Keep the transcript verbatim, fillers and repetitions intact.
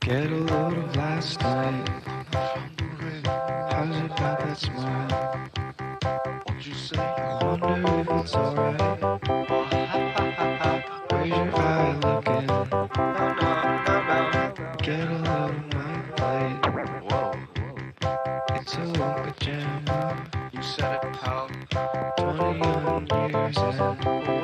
Get a load of last night. How's it about that smile? What'd you say? Wonder if it's alright. Oh, ha ha ha ha. Where's your eye looking? No, no, no, no. Get a load of my plate. Whoa, It's a pajama. you said it, pal. Twenty young years in.